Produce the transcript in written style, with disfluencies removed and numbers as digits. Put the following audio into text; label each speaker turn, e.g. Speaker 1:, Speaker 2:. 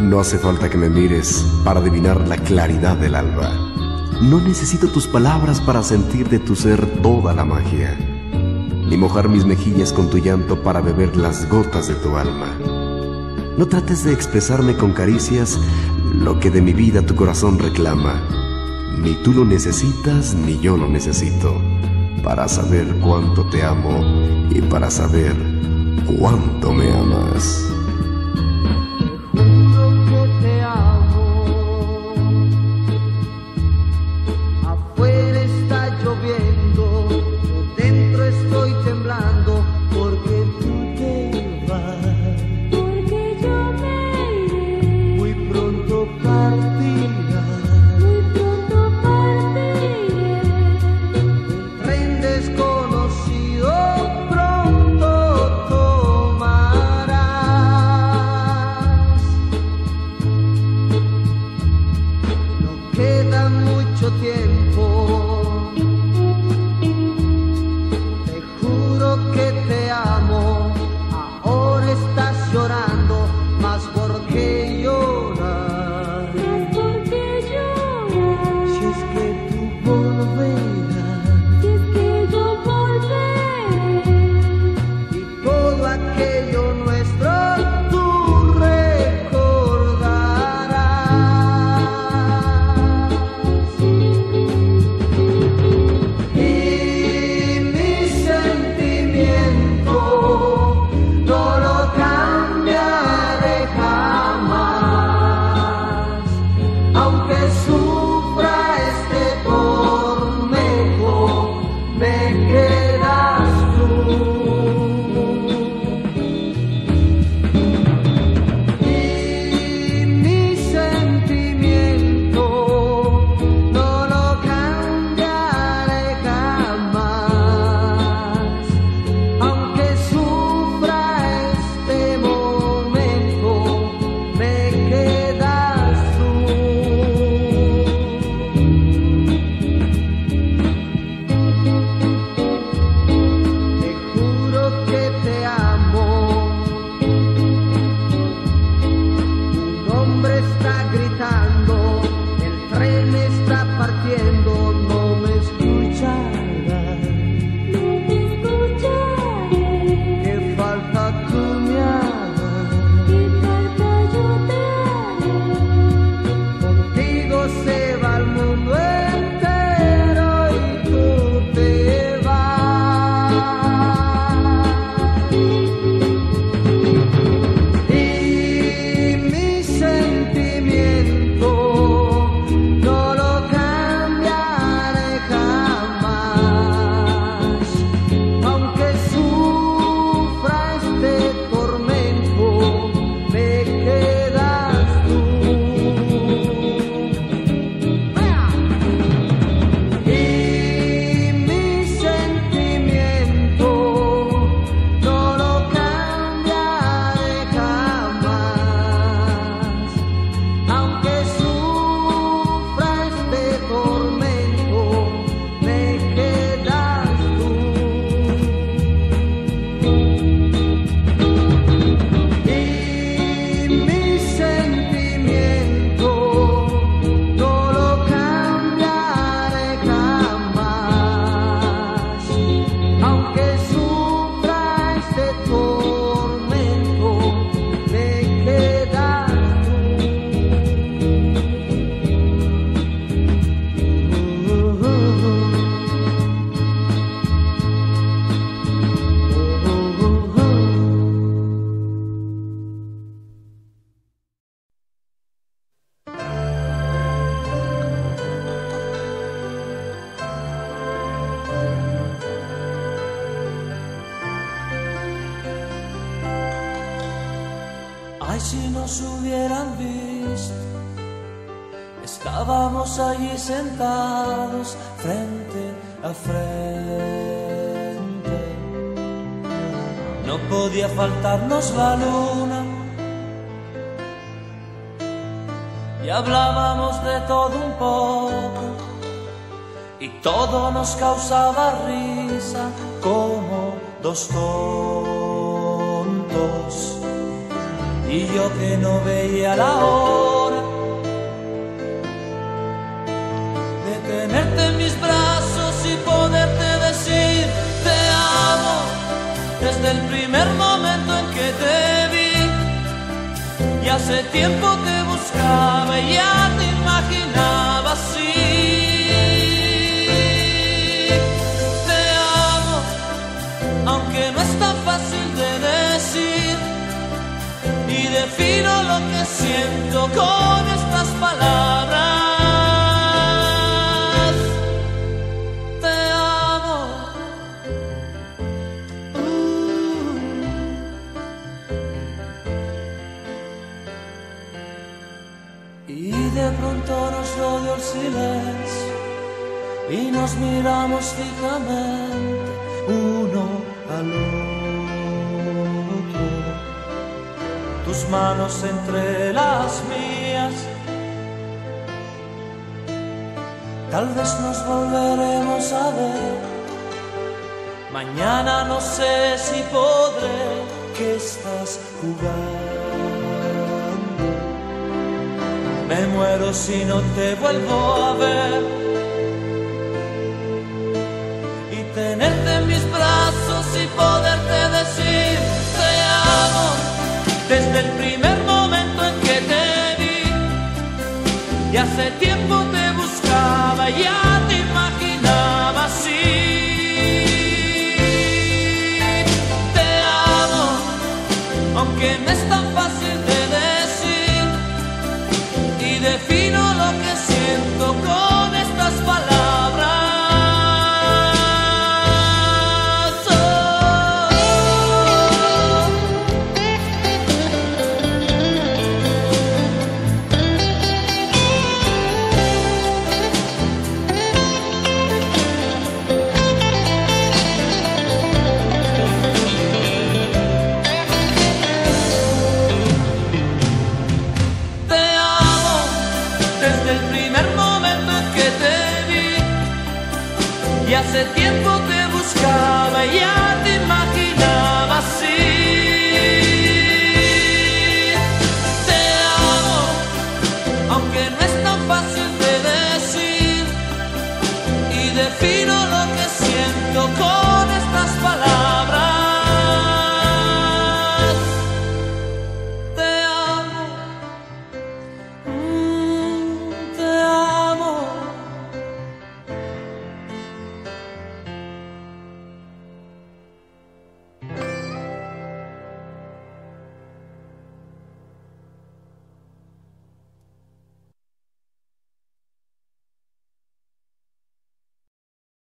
Speaker 1: No hace falta que me mires para adivinar la claridad del alba. No necesito tus palabras para sentir de tu ser toda la magia, ni mojar mis mejillas con tu llanto para beber las gotas de tu alma. No trates de expresarme con caricias lo que de mi vida tu corazón reclama. Ni tú lo necesitas, ni yo lo necesito, para saber cuánto te amo y para saber cuánto me amas.
Speaker 2: Ay, si nos hubieran visto, estábamos allí sentados frente a frente. No podía faltarnos la luna y hablábamos de todo un poco y todo nos causaba risa como dos tontos. y yo que no veía la hora de tenerte en mis brazos y poderte decir te amo desde el primer momento en que te vi. Y hace tiempo te buscaba y ya te imaginaba así. Te amo, aunque no es tan fácil de decir, y defino lo que siento con estas palabras. Te amo. Y de pronto nos rodeó el silencio y nos miramos fijamente uno al otro. Tus manos entre las mías. Tal vez nos volveremos a ver. Mañana no sé si podré. ¿Qué estás jugando? Me muero si no te vuelvo a ver. Y tenerte en mis brazos y poderte decir te amo desde el primer momento en que te vi. Y hace tiempo te buscaba y ya te imaginaba así. Te amo, aunque me está